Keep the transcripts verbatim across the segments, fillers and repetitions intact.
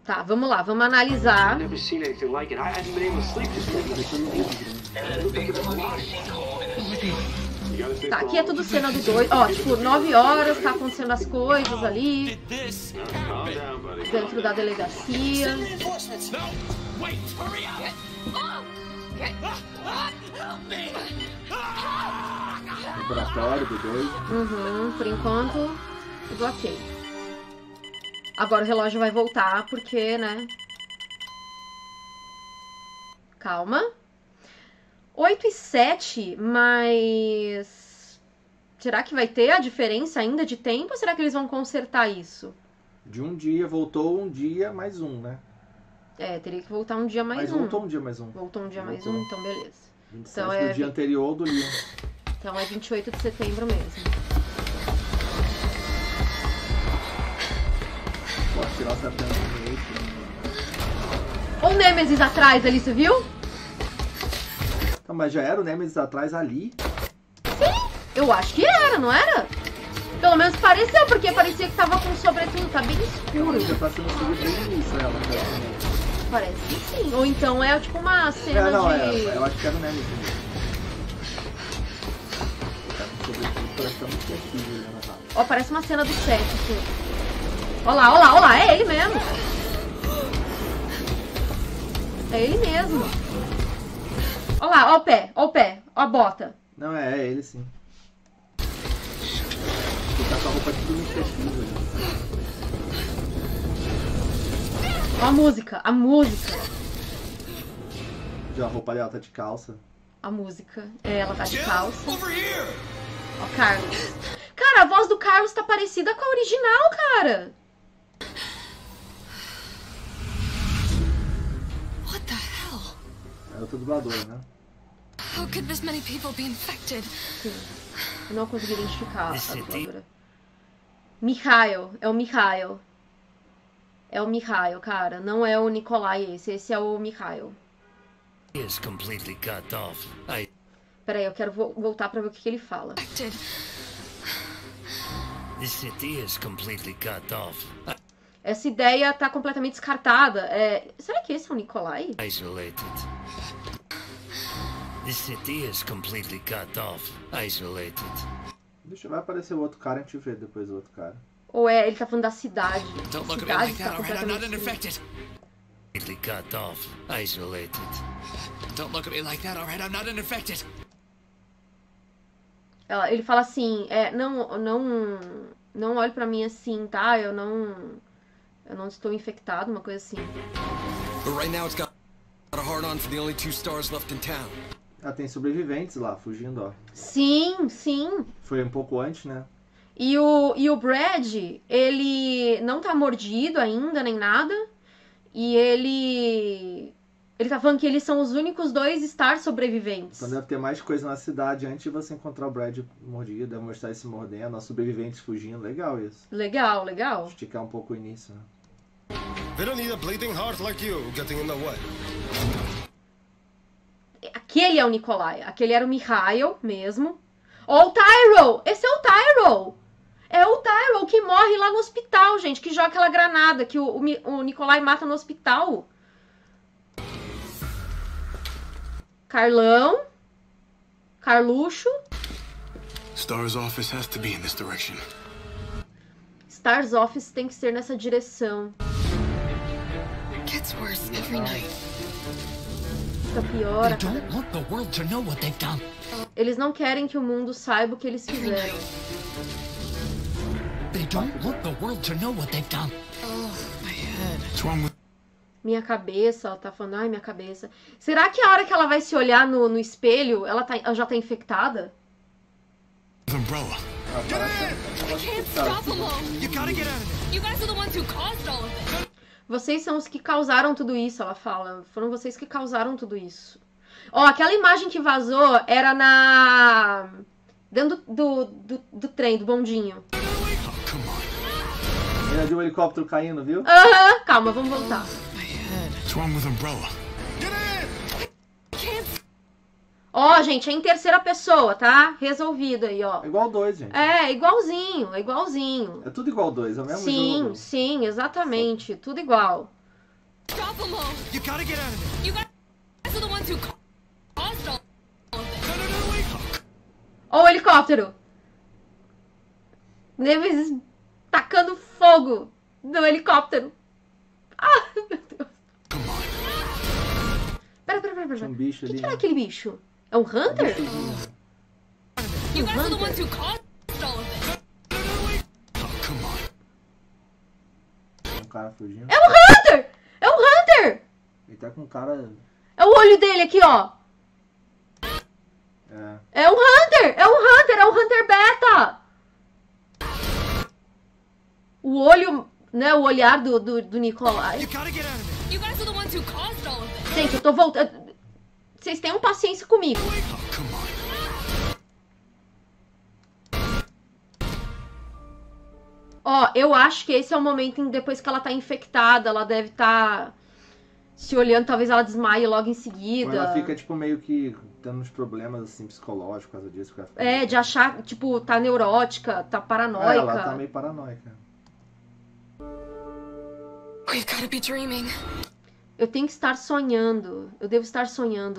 Tá, vamos lá, vamos analisar. Tá, aqui é tudo cena do dois. Ó, tipo, nove horas, tá acontecendo as coisas ali. Dentro da delegacia. Laboratório do dois. Uhum, por enquanto, tudo ok. Agora o relógio vai voltar, porque, né? Calma. oito e sete, mas... Será que vai ter a diferença ainda de tempo ou será que eles vão consertar isso? De um dia, voltou um dia mais um, né? É, teria que voltar um dia mais Mas um. voltou um dia mais um. Voltou um dia mais Voltou. um, então beleza. vinte e sete Então é... do dia anterior do Leon. Então é vinte e oito de setembro mesmo. Pode tirar o setembro do meio. Olha o Nemesis atrás ali, você viu? Então, mas já era o Nemesis atrás ali? Sim, eu acho que era, não era? Pelo menos pareceu, porque parecia que tava com sobretudo, tá bem escuro. Já tá sendo subido bem no início, ela. Parece que sim. Ou então é tipo uma cena É, não, de... é, eu acho que era o Nemesis. Tá com sobretudo, parece que tá muito sensível, né? Ó, parece uma cena do set, assim. Ó lá, ó lá, ó lá, é ele mesmo. É ele mesmo. Ó lá, ó o pé, ó o pé, ó a bota. Não, é, é ele sim. Ele tá com a roupa tudo muito sensível. Ó a música, a música. Já a roupa dela tá de calça. A música. É, ela tá de calça. Ó, Carlos. Cara, a voz do Carlos tá parecida com a original, cara. What the hell? É outra dubladora, né? How could this many people be infected? Sim. Eu não consegui identificar a dubladora. Mikhail. É o Mikhail. É o Mikhail, cara. Não é o Nikolai esse. Esse é o Mikhail. Is completely cut off. I... Peraí, eu quero vo voltar pra ver o que, que ele fala. Infected. The city is completely cut off. I... Essa ideia tá completamente descartada. É... Será que esse é o Nikolai? Isolated. The city is completely cut off. Isolated. Deixa vai aparecer o outro cara, a gente vê depois o outro cara. Ou é, ele tá falando da cidade. Don't A look at me cidade like tá that, alright? I'm not completamente... uninfected. Completely cut off. Isolated. Don't look at me like that, alright? I'm not uninfected. Ela- Ele fala assim, é, não, não, não olhe pra mim assim, tá? Eu não, eu não estou infectado, uma coisa assim. But right now it's got a hard on for the only two stars left in town. Ah, tem sobreviventes lá, fugindo, ó. Sim, sim. Foi um pouco antes, né? E o, e o Brad, ele não tá mordido ainda, nem nada. E ele... Ele tá falando que eles são os únicos dois Stars sobreviventes. Então deve ter mais coisa na cidade antes de você encontrar o Brad mordido, deve mostrar esse mordendo, os sobreviventes fugindo. Legal isso. Legal, legal. Esticar um pouco o início, né? They don't need a bleeding heart like you getting in the way. Aquele é o Nikolai. Aquele era o Mikhail mesmo. Ó, o Tyrell! Esse é o Tyrell! É o Tyrell que morre lá no hospital, gente. Que joga aquela granada que o, o, Mi- o Nikolai mata no hospital. Carlão. Carluxo. Star's office has to be in this direction. Stars Office tem que ser nessa direção. Gets worse every night. Fica pior. a They cada- don't want the world to know what they've done. Eles não querem que o mundo saiba o que eles fizeram. They don't want the world to know what they've done. Oh, my head. What's wrong with Minha cabeça, ela tá falando, ai, minha cabeça. Será que a hora que ela vai se olhar no, no espelho, ela, tá, ela já tá infectada? the umbrella? Ah, parece... I can't stop them all. You gotta get out of there. You guys are the ones who caused all of this. Vocês são os que causaram tudo isso, ela fala. Foram vocês que causaram tudo isso. Ó, aquela imagem que vazou era na... Dentro do, do, do, do trem, do bondinho. Oh, come on. Ainda viu o helicóptero caindo, viu? Aham, calma, vamos voltar. My head. What's wrong with umbrella? Can't. Ó, gente, é em terceira pessoa, tá? Resolvido aí, ó. É igual dois, gente. É, igualzinho, é igualzinho. É tudo igual dois, é o mesmo Sim, jogo. sim, exatamente. Tudo igual. stop them all. You gotta get out of there. You guys are the ones who caused all of this. No, no, no, wait. Ó o helicóptero. Nemesis tacando fogo no helicóptero. Ah, meu Deus. Come on. Pera, pera, pera, pera. Tinha um O bicho que, ali. que era né? aquele bicho? É um Hunter? You guys are the Hunter. ones who caused all of this. Oh, come on. Um cara fugindo. É um Hunter! É um Hunter! Ele tá com um cara. É o olho dele aqui, ó. É. É um Hunter! É um Hunter! É um Hunter Beta! O olho, né? O olhar do, do, do Nikolai. You gotta get out of there. You guys are the ones who caused all of this. Gente, eu tô voltando. Vocês tenham paciência comigo. Oh, come on. Ó, eu acho que esse é o momento em depois que ela tá infectada, ela deve estar se olhando, talvez ela desmaie logo em seguida. Ela fica, tipo, meio que tendo uns problemas, assim, psicológicos por causa disso. Ela fica É, meio- de achar, tipo, tá neurótica, tá É, paranoica. ela tá meio paranoica. We've gotta be dreaming. Eu tenho que estar sonhando. Eu devo estar sonhando.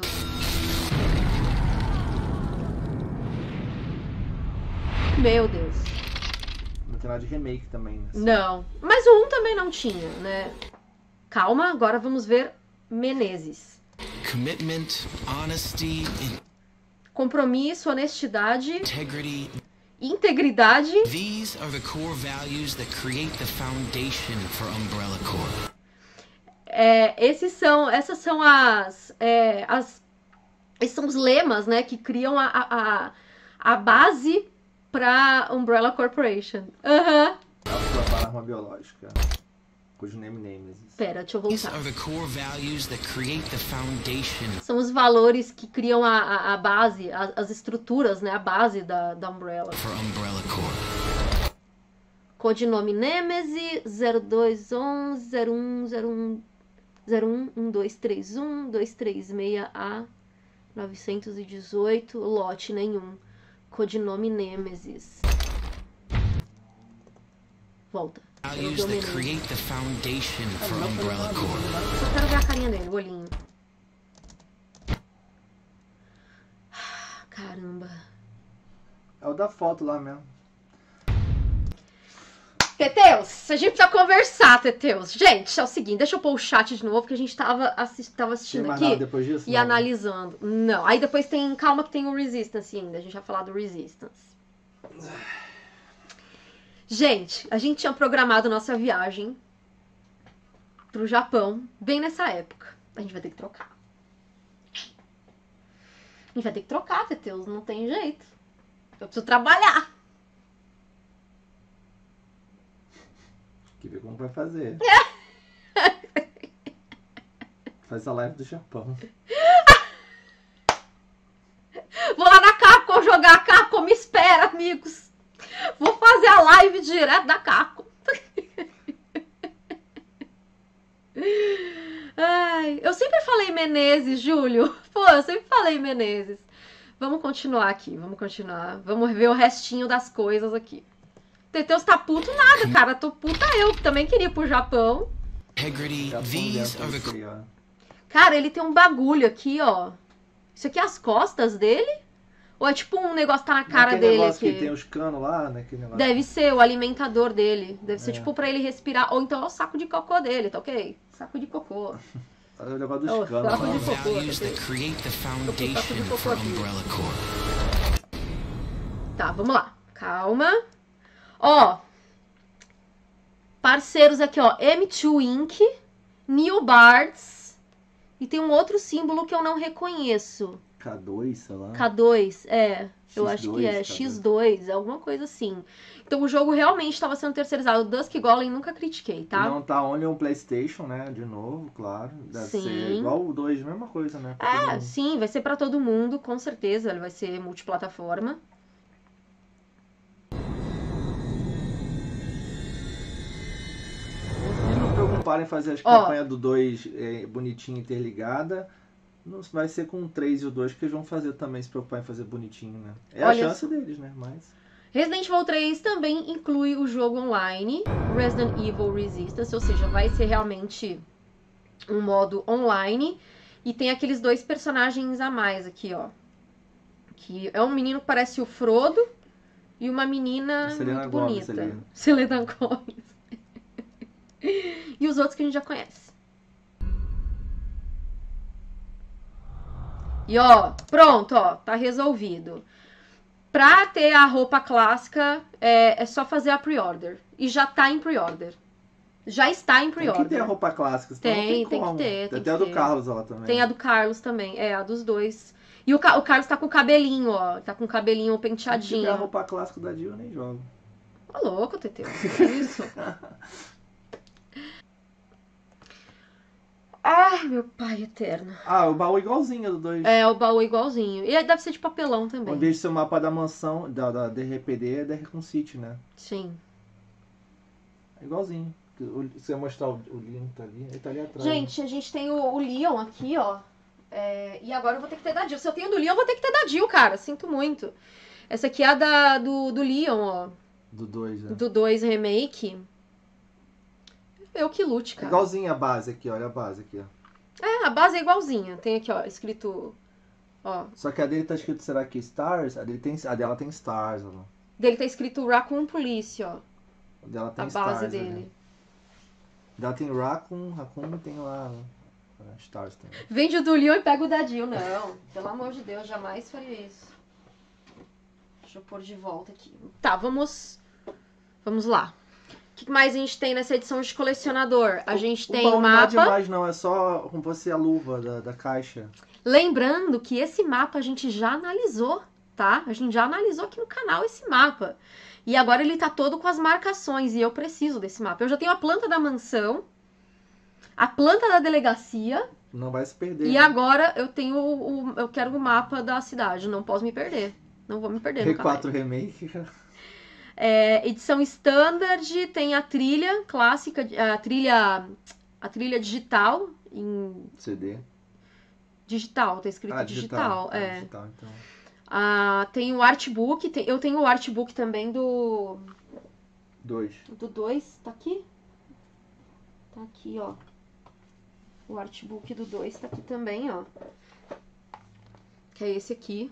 Meu Deus. Não tem nada de remake também, né? Não. Mas o um também não tinha, né? Calma, agora vamos ver Menezes. Commitment, honesty, Compromisso, honestidade, integrity. integridade. These are the core values that create the foundation for Umbrella Corp. É, esses são, essas são as, é, as, esses são os lemas, né, que criam a, a, a, a base para Umbrella Corporation. Aham. Ela foi a arma biológica. Cujo name Nemesis. Pera, deixa eu These voltar. are the core values that create the foundation. São os valores que criam a, a, a base, a- as estruturas, né, a base da, da Umbrella. For Umbrella Corp. Codinome Nemesis zero dois um zero um zero um zero um um dois três um dois três seis A novecentos e dezoito, lote nenhum. Codinome Nemesis. Volta. Eu Values dou that menu. create the foundation for Umbrella Corp. Só quero ver a carinha dele, o olhinho. Caramba. É o da foto lá mesmo. Teteus, a gente precisa conversar, Teteus. Gente, é o seguinte, deixa eu pôr o chat de novo, que a gente tava, assi tava Tem assistindo mais nada aqui depois disso? e Não, né? analisando. Não, aí depois tem, calma que tem o Resistance ainda, a gente vai falar do Resistance. Gente, a gente tinha programado nossa viagem pro Japão bem nessa época. A gente vai ter que trocar. A gente vai ter que trocar, Teteus, não tem jeito. Eu preciso trabalhar. Que ver como vai fazer. Faz a live do Japão. Vou lá na Capcom jogar. A Capcom me espera, amigos. Vou fazer a live direto da Capcom. Ai, eu sempre falei Menezes, Júlio. Pô, eu sempre falei Menezes. Vamos continuar aqui, vamos continuar. Vamos ver o restinho das coisas aqui. Teteus tá puto nada, cara. Tô puta eu, que também queria ir pro Japão. Integrity. Japão These dentro are the disso aí, ó. Cara, ele tem um bagulho aqui, ó. Isso aqui é as costas dele? Ou é tipo um negócio que tá na cara Aquele dele negócio aqui? que tem os canos lá, né? Aquele negócio. Deve ser o alimentador dele. Deve ser É. tipo pra ele respirar. Ou então é o saco de cocô dele, tá ok? Saco de cocô. É o negócio dos Oh, canos saco lá. de core cocô, values tá that ok? create the cocô foundation for aqui. Umbrella Corp. Tá, vamos lá. Calma. Ó. Parceiros aqui, ó. M dois Incorporated. New Bards. E tem um outro símbolo que eu não reconheço. K dois, sei lá. K dois, é. Eu X acho que dois, é K dois. X dois, alguma coisa assim. Então o jogo realmente estava sendo terceirizado. O Dusk Golem nunca critiquei, tá? Não tá only um PlayStation, né? De novo, claro. Deve Sim. ser igual o dois, mesma coisa, né? Pra todo É, mundo. sim, vai ser pra todo mundo, com certeza. Ele vai ser multiplataforma. Se não preocuparem em fazer as Ó. campanhas do dois é, bonitinha interligada, não vai ser com o três e o dois que eles vão fazer também, se preocupar em fazer bonitinho, né? É Olha a chance deles, né? Mas. Resident Evil três também inclui o jogo online Resident Evil Resistance, ou seja, vai ser realmente um modo online. E tem aqueles dois personagens a mais aqui, ó. Que é um menino que parece o Frodo e uma menina Selena muito Gomez bonita. ali. Selena Gomez. E os outros que a gente já conhece. E ó, pronto, ó, tá resolvido. Pra ter a roupa clássica, é, é só fazer a pre-order. E já tá em pre-order. Já está em Tem que ter a pre-order. roupa clássica, senão Tem, não tem tem que como. ter, tem Até que a do ter. Carlos lá também. Tem a do Carlos também, é, a dos dois. E o, Ca- o Carlos tá com o cabelinho, ó. Tá com o cabelinho Se tiver a penteadinho. roupa clássica da Jill, eu nem jogo. Tá louco, Teteu. Que isso? Ai, meu pai eterno. Ah, o baú igualzinho do dois. É, o baú igualzinho. E deve ser de papelão Em também. vez de ser o mapa da mansão, da, da D R P D, é da Recon City, né? Sim. É igualzinho. O- Se você mostrar o, o Leon tá ali, ele tá ali atrás. Gente, a gente tem o, o Leon aqui, ó. É, e agora eu vou ter que ter da Jill. Se eu tenho do Leon, eu vou ter que ter da Jill, cara. Sinto muito. Essa aqui é a da, do, do Leon, ó. Do dois, né? Do dois Remake. Eu que lute, É cara. igualzinho a base aqui, olha a base aqui, ó. É, a base é igualzinha. Tem aqui, ó, escrito... Ó, Só que a dele tá escrito, será que Stars? A, dele tem, a dela tem Stars, ó. dele tá escrito Raccoon Police, ó. A dela tem A Stars. base ali. dele. Dela tem Raccoon, Raccoon tem lá, né? Stars também. Vende o do Leon e pega o da Jill. Não, pelo amor de Deus, jamais faria isso. Deixa eu pôr de volta aqui. Tá, vamos... Vamos lá. O que mais a gente tem nessa edição de colecionador? A gente O tem baú o não é mapa. demais, não. É só como fosse a luva da, da caixa. Lembrando que esse mapa a gente já analisou, tá? A gente já analisou aqui no canal esse mapa. E agora ele tá todo com as marcações e eu preciso desse mapa. Eu já tenho a planta da mansão, a planta da delegacia Não vai se perder. e né? agora eu tenho o, o- eu quero o mapa da cidade. Não posso me perder. Não vou me perder nunca mais. R quatro Remake. É, edição standard, tem a trilha clássica, a trilha, a trilha digital em C D. digital, tá escrito Ah, digital, digital. Ah, é. digital, então. Ah, tem o artbook, tem- eu tenho o artbook também do Dois. do dois, tá aqui? Tá aqui, ó. O artbook do dois tá aqui também, ó. Que é esse aqui.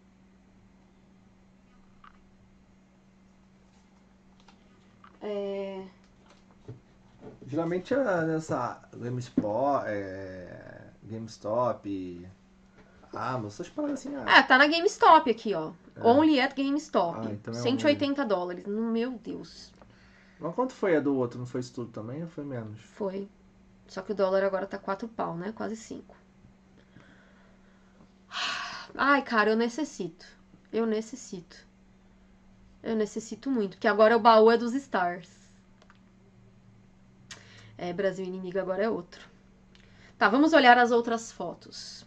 É... Geralmente é nessa GameSpot, é, GameStop, Amazon, essas paradas assim. Ah, É, tá na GameStop aqui, ó. Only at GameStop. Ah, então é cento e oitenta dólares. Meu Deus. Mas quanto foi a do outro? Não foi isso tudo também ou foi menos? Foi. Só que o dólar agora tá quatro pau, né? Quase cinco. Ai, cara, eu necessito. Eu necessito. Eu necessito muito. Porque agora o baú é dos Stars. É, Brasil Inimigo agora é outro. Tá, vamos olhar as outras fotos.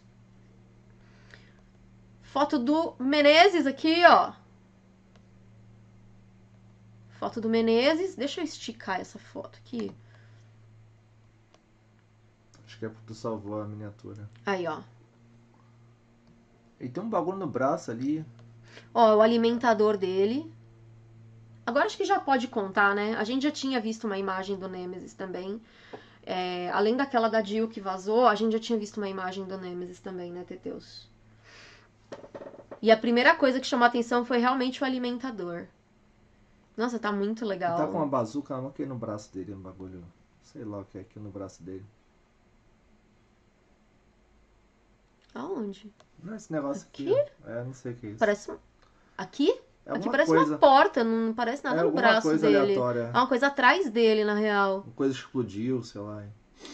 Foto do Menezes aqui, ó. Foto do Menezes. Deixa eu esticar essa foto aqui. Acho que é porque tu salvou a miniatura. Aí, ó. E tem um bagulho no braço ali. Ó, o alimentador dele. Agora acho que já pode contar, né? A gente já tinha visto uma imagem do Nemesis também. É, além daquela da Jill que vazou, a gente já tinha visto uma imagem do Nemesis também, né, Teteus? E a primeira coisa que chamou a atenção foi realmente o alimentador. Nossa, tá muito legal. Ele tá com uma bazuca não aqui no braço dele, um bagulho. Sei lá o que é aqui no braço dele. Aonde? Não, esse negócio aqui. Aqui? ó. É, não sei o que é isso. Parece um... Aqui? É Aqui alguma parece coisa, uma porta, não parece nada é no alguma braço coisa dele. aleatória. É uma coisa atrás dele, na real. Uma coisa explodiu, sei lá.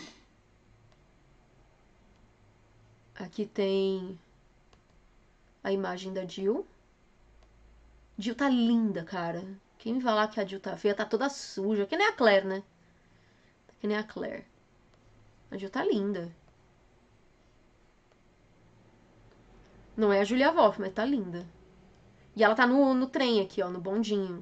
Aqui tem a imagem da Jill. Jill tá linda, cara. Quem me falar que a Jill tá feia, tá toda suja. Que nem a Claire, né? Que nem a Claire. A Jill tá linda. Não é a Julia Wolf, mas tá linda. E ela tá no, no trem aqui, ó, no bondinho.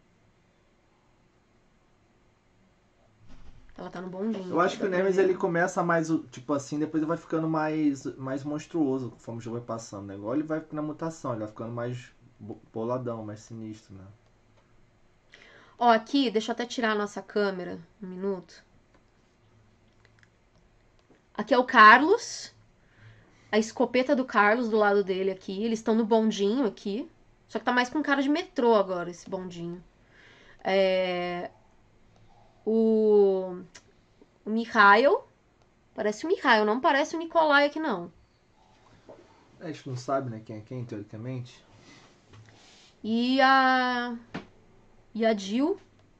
Ela tá no bondinho. Eu acho que o dá pra Nemesis ver. ele começa mais, tipo assim, depois ele vai ficando mais, mais monstruoso conforme o jogo vai passando, né? Igual ele vai na mutação, ele vai ficando mais bo- boladão, mais sinistro, né? Ó, aqui, deixa eu até tirar a nossa câmera um minuto. Aqui é o Carlos. A escopeta do Carlos do lado dele aqui. Eles estão no bondinho aqui. Só que tá mais com cara de metrô agora, esse bondinho. É... O... O Mikhail. Parece o Mikhail, não parece o Nikolai aqui, não. A gente não sabe, né, quem é quem, teoricamente. E a... E a Jill.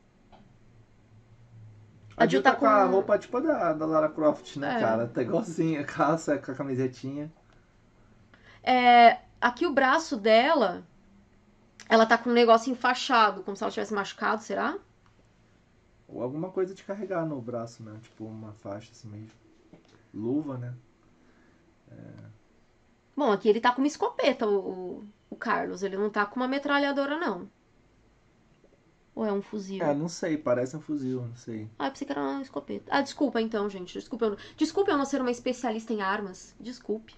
A Jill tá, tá com a roupa tipo da, da Lara Croft, né, é. cara? Tá igualzinha, a calça com a camisetinha. É... Aqui o braço dela... Ela tá com um negócio enfaixado, como se ela tivesse machucado, será? Ou alguma coisa de carregar no braço, né? Tipo uma faixa assim mesmo. Luva, né? É... Bom, aqui ele tá com uma escopeta, o, o, o Carlos. Ele não tá com uma metralhadora, não. Ou é um fuzil? É, não sei. Parece um fuzil, não sei. Ah, eu pensei que era uma escopeta. Ah, desculpa então, gente. Desculpa eu, desculpa eu não ser uma especialista em armas. Desculpe.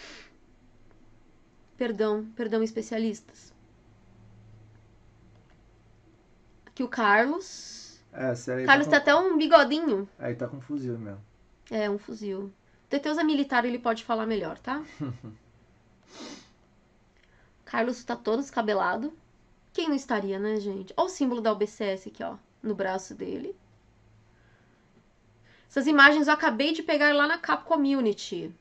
Perdão, perdão, especialistas. Aqui o Carlos. É, sério. Carlos tá tem com... até um bigodinho. Aí tá com um fuzil mesmo. É, um fuzil. O Teteusa militar, ele pode falar melhor, tá? Carlos tá todo descabelado. Quem não estaria, né, gente? Olha o símbolo da O B C S aqui, ó. No braço dele. Essas imagens eu acabei de pegar lá na Cap Community.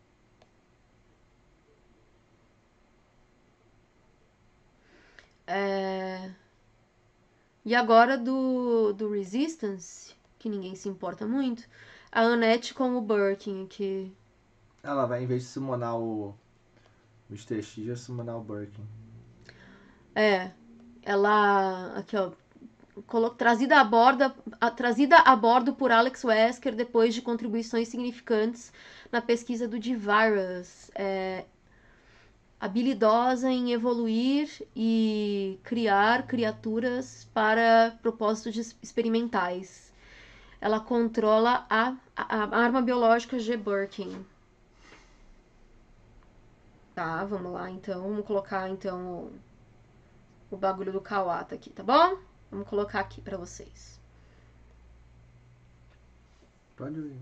É... E agora do, do Resistance, que ninguém se importa muito, a Annette com o Birkin aqui. Ela vai, em vez de summonar o mister X, vai summonar o Birkin. É, ela, aqui ó, colo, trazida, a borda, a, trazida a bordo por Alex Wesker depois de contribuições significantes na pesquisa do D-Virus. É, habilidosa em evoluir e criar criaturas para propósitos experimentais. Ela controla a, a, a arma biológica G. Birkin. Tá, vamos lá então. Vamos colocar então o, o bagulho do Kawata aqui, tá bom? Vamos colocar aqui pra vocês. Pode ir.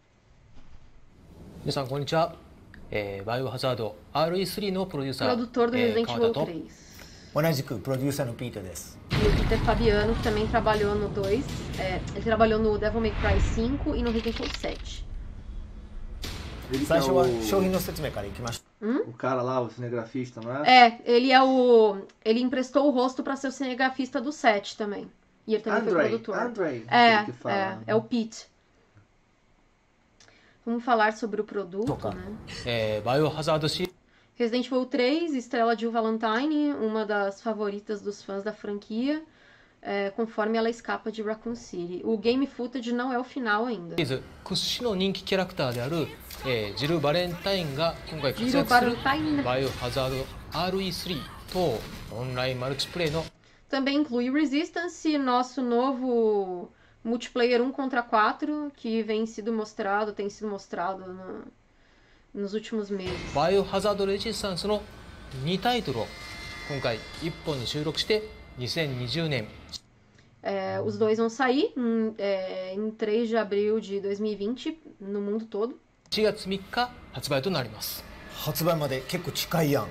皆さんこんにちは。えー、バイオハザード アールイースリー のプロデューサー、 Produtor do えー Resident 川 Evil 田と três. 同じくプロデューサーのピーターです。 E o Peter Fabiano, que também trabalhou no dois. É, ele trabalhou no Devil May Cry cinco e no Resident Evil sete. Ele que 最 é 初は o... 商品の説明からいきまし o cara lá, o cinegrafista, não é? É, ele é o. Ele emprestou o rosto pra ser o cinegrafista do sete também. E ele também foi Andrei, produtor. Andrei. É, aquele que fala. é, é o Pete. Vamos falar sobre o produto, Toca. né? えー、バイオハザードシリ Resident Evil três, estrela Jill Valentine, uma das favoritas dos fãs da franquia, é, conforme ela escapa de Raccoon City. O game footage não é o final ainda. ーズ屈指の人気キャラクターである、えー、ジル・バレンタインが今回活 Jill 躍する Valentine バイオハザード アールイースリー とオンラインマルチプレイの também inclui Resistance, nosso novo multiplayer um contra quatro, que vem sido mostrado, tem sido mostrado no, nos últimos meses. バイオハザードレジスタンスのにタイトルを今回いっぽんに収録してにせんにじゅうねん É, os dois vão sair em, é, em três de abril de dois mil e vinte no mundo todo. しがつみっか発売となります。 た。発売まで結構近いやん。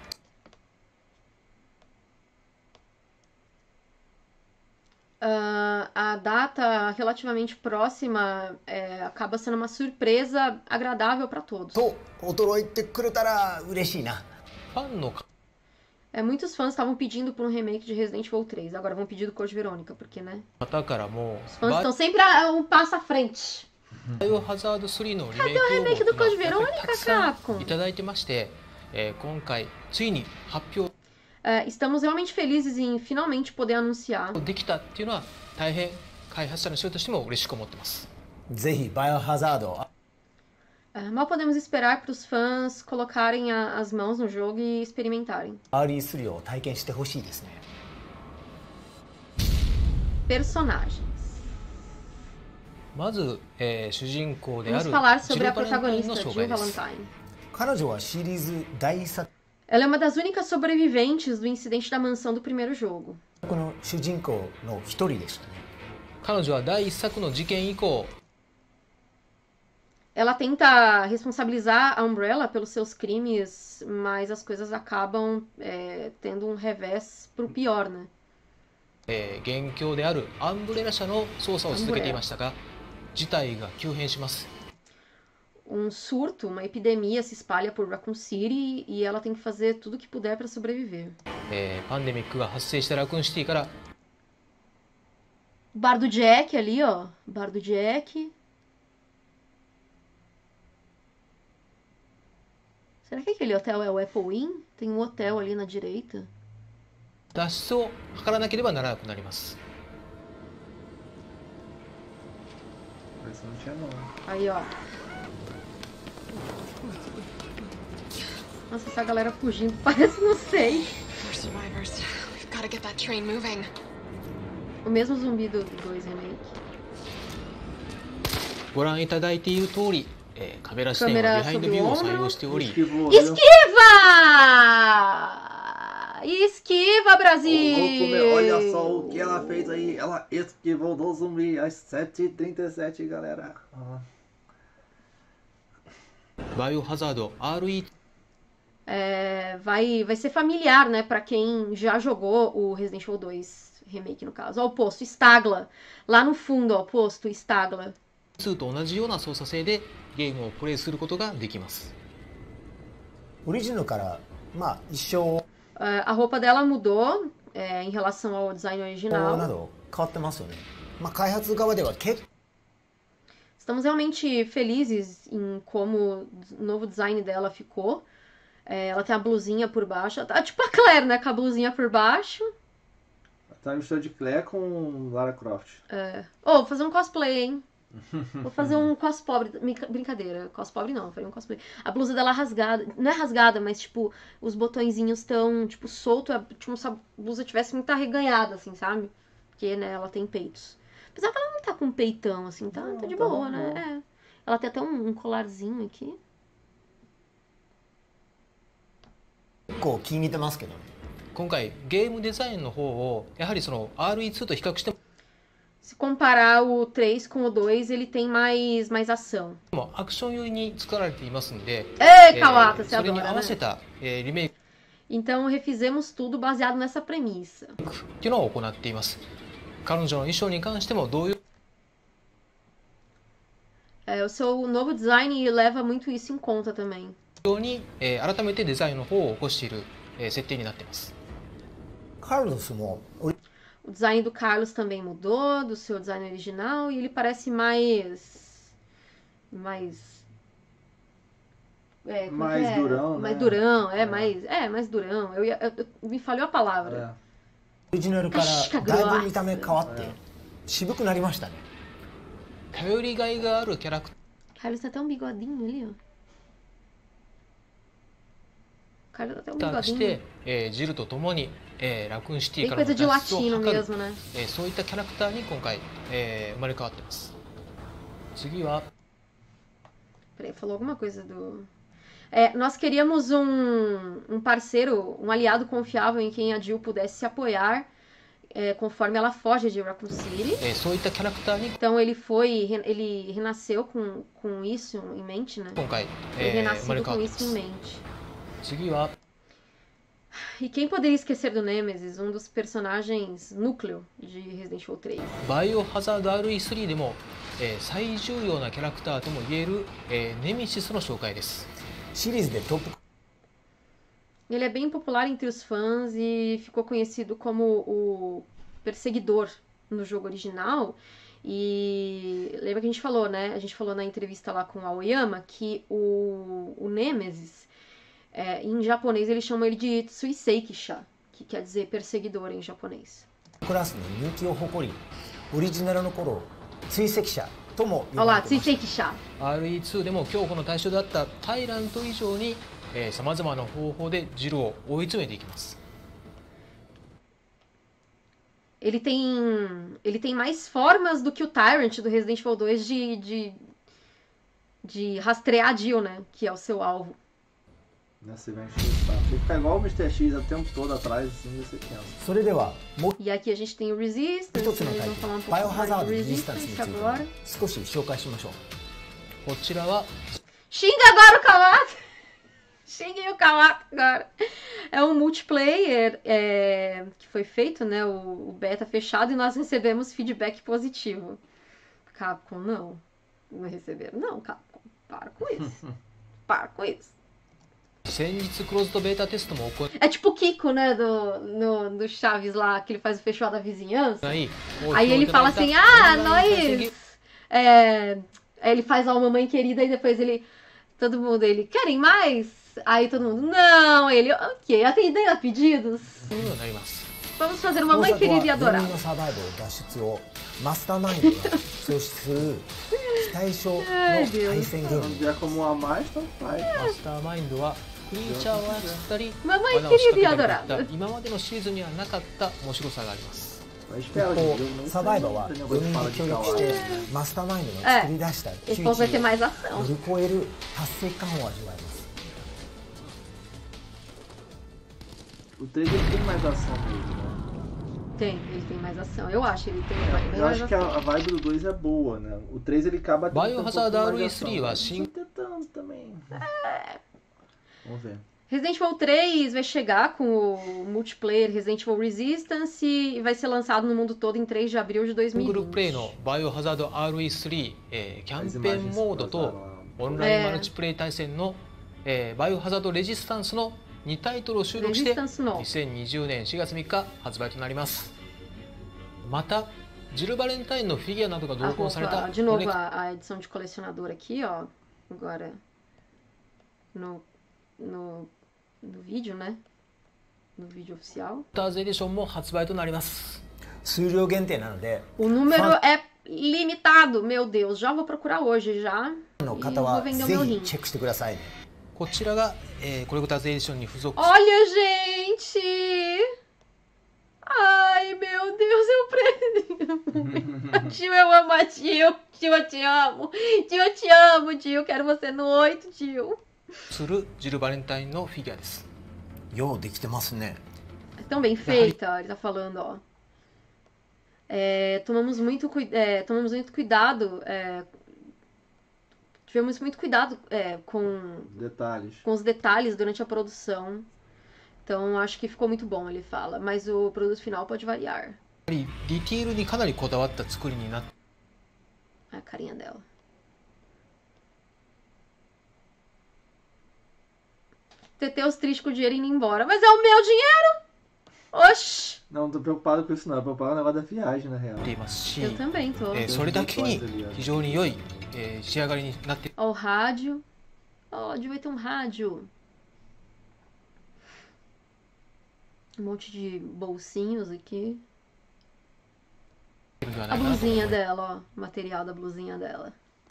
Uh, a data relativamente próxima é, acaba sendo uma surpresa agradável para todos. と驚いてくれたら嬉しいな。 ファンの É, muitos fãs estavam pedindo por um remake de Resident Evil três, agora vão pedir do Code Verônica, porque, né? 方からも Os fãs バ estão sempre a, um passo à frente. イオハザードスリーのリメイ Cadê o ク remake を do Code やっぱり Verônica, たくさ Capcom? んいただいてまして、えー今回ついに発表 Uh, estamos realmente felizes em finalmente poder anunciar. できたっていうのは大変開発者の人としても嬉しく思ってます。 ぜひバイオハザード Uh, mal podemos esperar para os fãs colocarem a, as mãos no jogo e experimentarem. アールイースリー を体験してほしいですね。 Personagens. まず、えー主人公であ Vamos る falar ジ sobre ル a バレンタインの protagonista, 紹 Jill 介です。 Valentine. 彼女はシリーズ第一作 Ela é uma das únicas sobreviventes do incidente da mansão do primeiro jogo. の主人公の一人でしたね。 彼女は第一作の事件以降 Ela ela tenta responsabilizar a Umbrella pelos seus crimes, mas as coisas acabam é, tendo um revés pro pior, né? えー元凶であるアンブレラ社の捜査を続けていましたが、事態が急変します。 Um surto, uma epidemia se espalha por Raccoon City e ela tem que fazer tudo o que puder para sobreviver. えーパンデミックが発生したラクーンシティから Bar do Jack ali, ó. Bar do Jack. Será que aquele hotel é o Apple Inn? Tem um hotel ali na direita. 脱出を図らなければならなくなります。 Parece que não tinha não. Aí, ó. Nossa, essa galera fugindo parece, não sei. We're survivors. We've got to get that train moving. O mesmo zumbi do dois Remake. ご覧いただいている通り、えーカメラ視点はビハインドビューを採用しており、 Esquivou, viu? Esquiva! Esquiva, Ô, Brasil! louco, meu, olha só o que ela fez aí. Ela esquivou do zumbi às sete e trinta e sete, galera. Ah. バイオハザード アールイー É, vai, vai ser familiar, né, pra quem já jogou o Resident Evil dois Remake, no caso. Ó, o posto Stagla. Lá no fundo, ó, o posto Stagla. ツーと同じような操作性でゲームをプレイすることができます。 オリジナルからまあ一生 É, a roupa dela mudou é, em relação ao design な original. ど変わってますよね。まあ開発側では結 Estamos realmente felizes em como o novo design dela ficou. É, ela tem a blusinha por baixo. Tá tipo a Claire, né? Com a blusinha por baixo. Tá mistura de Claire com Lara Croft. É. Oh, vou fazer um cosplay, hein? Vou fazer um cos pobre. Brinca- Brincadeira. Cos pobre não, faria um cosplay. A blusa dela rasgada. Não é rasgada, mas tipo, os botõezinhos estão, tipo, soltos. Tipo, se a blusa tivesse muito arreganhada, assim, sabe? Porque, né, ela tem peitos. Apesar que ela não tá com peitão, assim, tá, Não, tá de tá boa, normal. né? É. Ela tem até um, um colarzinho aqui. 構気に入ってますけどね。 今回ゲームデザインの方をやはりその アールイーツー と比較しても Se comparar o três com o dois, ele tem mais, mais ação. アクション寄りに作られていますので、 Ei, え Kawata, ー você それに adora, 合 né? わせた、えーリメイク Então refizemos tudo baseado nessa premissa. っていうのを行っています。彼女の衣装に関しても同様 É, o seu novo design leva muito isso em conta também. に、えー改めてデザインの方を起こしている、えー設定になっています。 カルロスもオリ O design do Carlos também mudou, do seu design original, e ele parece mais. Mais. É, como Mais que é? durão, Mais né? durão, é, É. mais. É, mais durão. Eu, ia- eu- eu- me falhou a palavra. É. オリジナルから確かグだロワいぶ見た目変わって渋くなりましたね。 頼りがいがあるキャラクタ Carlos tem até um bigodinho ali, ó. Carlos tem até um ーとし bigodinho. て、えージルとともに、えーラクーンシティ Tem からの coisa de 脱出を図 latino る、 mesmo, né? えーそういったキャラクターに今回、えー生まれ変わっています。次は Peraí, falou alguma coisa do. É, nós queríamos um, um parceiro, um aliado confiável em quem a Jill pudesse se apoiar é, conforme ela foge de Raccoon City. えーそういったキャラクターに Então ele foi, re- ele renasceu com, com isso em mente, né? 今回、 Ele えー生まれ renascido 変わ com っていま isso em す。 mente. 次は E quem poderia esquecer do Nemesis, um dos personagens núcleo de Resident Evil três? バイオハザード アールイースリー でも、えー最重要なキャラクターとも言える、えーネメシスの紹介です。 シリーズでトップ Ele é bem popular entre os fãs e ficou conhecido como o perseguidor no jogo original. E lembra que a gente falou, né? A gente falou na entrevista lá com o Aoyama que o, o Nemesis, é, em japonês eles chamam ele de Tsuiseikisha, que quer dizer perseguidor em japonês. クラスの人気を誇り、オリジナルの頃追跡者とも呼 Olha ば lá, れていました。 Tsuiseikisha. アールイーツー でも恐怖の対象だったタイラント以上にさまざまな方法でジルを追い詰めていきます。 Ele tem, ele tem mais formas do que o Tyrant do Resident Evil dois de, de, de rastrear a Jill, né? Que é o seu alvo. Né, você vai encher o saco. Tem que ficar igual o mister X o tempo todo atrás, assim, desse tempo. それではもう E aqui a gente tem o Resistance, 一つの eles タイ vão プ falar um バイオ pouco ハザー mais ド do レジスタンスについ Resistance て agora. 少し紹介しましょう。 こちらは Xinga agora o Kawato! Xinguem o Kawato agora. É um multiplayer é, que foi feito, né? O, o beta fechado e nós recebemos feedback positivo. Capcom, não. Não receberam. Não, Capcom. Para com isso. Para com isso. 先日クローズドベータテストも行 É tipo o Kiko, né? Do, no, do Chaves lá, que ele faz o fechado da vizinhança. い Aí ele fala assim, ah, nós... É... Aí ele faz a mamãe querida e depois ele... Todo mundo, ele, querem mais? Aí todo mundo, não. Aí ele, ok, atendendo a pedidos. というようになります Vamos fazer uma mãe querida e 4 adorável. のサバイバル脱出をマスターマインドが創出する非対称の対戦ゲー Um ム dia como a mais, então faz. マスターマインドはクリーチャーを操ったり Mamãe 罠を仕 querida e 掛けたりとい adorável. った今までのシーズンにはなかった面白さがあります Mas 一 espera, 方 eu não サ sei バイバーは muito よにん negócio で de 協 falar 力 de して Kawaii. マスターマインドが作り出した Esse 窮 povo 地 vai ter を mais ação. 乗り越える達成感を味わえます O três ele tem mais ação mesmo, né? Tem, ele tem mais ação. Eu acho, ele tem bem Eu mais acho que ação. a, a vibe do dois é boa, né? O três ele acaba tendo um Biohazard pouquinho mais de R E ação, trêsは mas 新 não tem tanto também. Vamos ver. Resident Evil três vai chegar com o multiplayer Resident Evil Resistance e vai ser lançado no mundo todo em três de abril de グループプレイ dois mil e vinte. のバイオハザード アールイースリー、えーキャ As ンペーン imagens モード que と vazaram オンラインマルチプレイ対戦の、えーバイオハザードレジスタンスのにタイトルを収録して Resistance のにせんにじゅうねんしがつみっか発売となります。またジル・バレンタインのフィギュアなどが A 同梱された roupa, de コレ novo, ク a, a edição de colecionador aqui, ó. Agora. No, no, no vídeo, né? No vídeo oficial. ターズエディションも発売となります。 数量限定なので O número Fala. é limitado, meu Deus. Já vou procurar hoje já. ファンの E 方 vou は vender o ぜ meu ひ rim. チェックしてくださいねこちらが、えーコレクターズエディションに付属し Olha, gente! Ai, meu Deus, eu preciso. Tio, eu amo a tio. Tio, eu te amo. Tio, eu te amo, tio. Quero você no oito, tio. するジル・バレンタインのフィギュアです。 ようできてますね É tão bem feita, ele tá falando, ó. É, tomamos, muito, cui- é, tomamos muito cuidado. É, tivemos muito cuidado é, com, Detalhes. com os detalhes durante a produção. Então, acho que ficou muito bom, ele fala. Mas o produto final pode variar. やはりディティールにかなりこだわった作りになって A carinha dela. Teteus triste com o dinheiro indo embora. Mas é o meu dinheiro! Oxi! Não, não tô preocupado com isso não. Eu tô preocupado com o negócio da viagem, na real. いますし、 Eu também tô. えーそれだけに非常に良い、えー仕上がりになって Ó, o rádio. Ó, devia ter um rádio. Um monte de bolsinhos aqui. いるんでは A ないかなと思い blusinha ます。 dela, ó. O material da blusinha dela.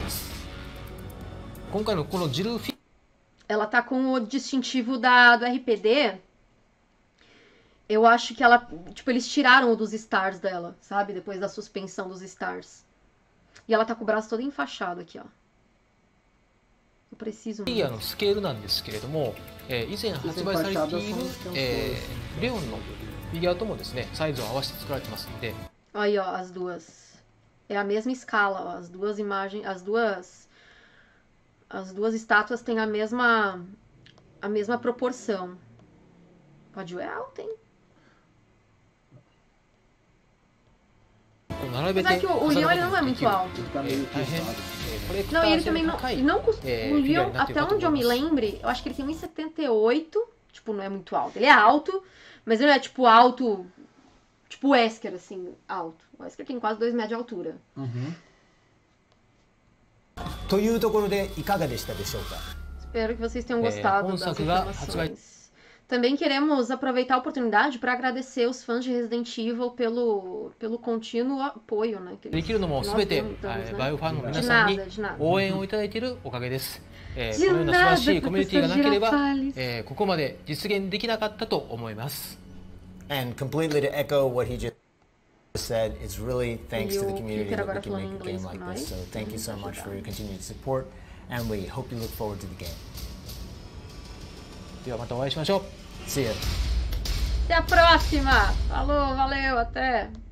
今回のこのジルフィ Ela tá com o distintivo da, do R P D. Eu acho que ela... Tipo, eles tiraram o dos stars dela, sabe? Depois da suspensão dos stars. E ela tá com o braço todo enfaixado aqui, ó. Eu preciso フィギュア muito. のスケールなんですけれども、えー以前発売されている、えーレオンのフィギュアともですねサイズを合わせて作られてますので Aí, ó, as duas. É a mesma escala, ó. As duas imagens... As duas... As duas estátuas têm a mesma... A mesma proporção. Pode é alto, hein? 並べ Mas é て que o, o 飾 Leon る ele não é ことがで muito きる、 alto. Ele tá え meio ー大変、 pesado. えーコレクタ Não, e ー ele 性 também の não, 高い não cust- É, o figure Leon, になってる até かと onde eu 思い me ます。 lembre, eu acho que ele tem um e setenta e oito, tipo, não é muito alto. Ele é alto, mas ele não é tipo alto, tipo o Wesker, assim, alto. O Wesker tem quase dois metros de altura. Uhum. というところでいかがでしたでしょうか Espero que vocês tenham É, gostado bom das saco lá, informações. Também queremos aproveitar a oportunidade para agradecer os fãs de Resident Evil pelo, pelo contínuo apoio, né? Que で eles, きるのも que す nós べて、 damos, えー né? バイオファンの皆 De さんに nada, de nada. 応援をいただいているおかげです。えー De このような素晴らし nada, いコミュニティがなければ professor Girafales.、 えーここまで実現できなかったと思います。 And completely to echo what he just said, it's really thanks E to the o community Peter that we agora can falando make a game inglês like com this. nós. So thank you so Vamos much ajudar. for your continued support, and we hope you look forward to the game. ではまたお会いしましょう。 See ya. Até a próxima! Falou, valeu, até!